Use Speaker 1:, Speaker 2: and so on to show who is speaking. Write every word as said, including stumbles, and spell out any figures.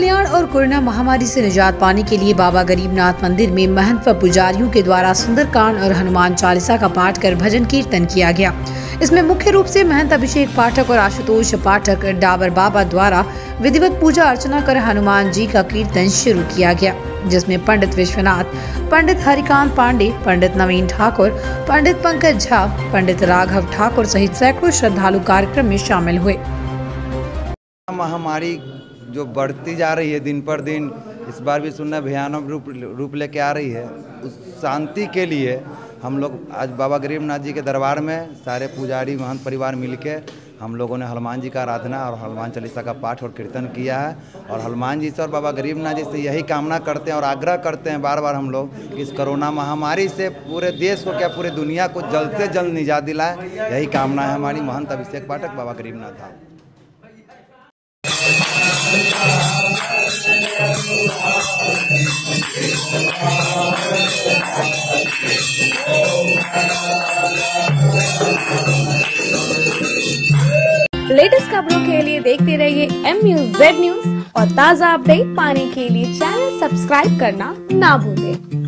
Speaker 1: कल्याण और कोरोना महामारी से निजात पाने के लिए बाबा गरीबनाथ मंदिर में महंत व पुजारियों के द्वारा सुंदरकांड और हनुमान चालीसा का पाठ कर भजन कीर्तन किया गया। इसमें मुख्य रूप से महंत अभिषेक पाठक और आशुतोष पाठक डाबर बाबा द्वारा विधिवत पूजा अर्चना कर हनुमान जी का कीर्तन शुरू किया गया, जिसमें पंडित विश्वनाथ, पंडित हरिकांत पांडे, पंडित नवीन ठाकुर, पंडित पंकज झा, पंडित राघव ठाकुर सहित सैकड़ों श्रद्धालु कार्यक्रम में शामिल हुए।
Speaker 2: महामारी जो बढ़ती जा रही है दिन पर दिन, इस बार भी सुनना भयानक रूप रूप लेके आ रही है। उस शांति के लिए हम लोग आज बाबा गरीबनाथ जी के दरबार में सारे पुजारी महंत परिवार मिलके हम लोगों ने हनुमान जी का आराधना और हनुमान चालीसा का पाठ और कीर्तन किया है। और हनुमान जी से और बाबा गरीबनाथ जी से यही कामना करते हैं और आग्रह करते हैं बार बार हम लोग कि इस कोरोना महामारी से पूरे देश को क्या पूरे दुनिया को जल्द से जल्द निजात दिलाए। यही कामना है हमारी। महंत अभिषेक पाठक बाबा गरीबनाथ धाम।
Speaker 3: लेटेस्ट खबरों के लिए देखते रहिए एम न्यूज़ जेड न्यूज़ और ताज़ा अपडेट पाने के लिए चैनल सब्सक्राइब करना ना भूलें।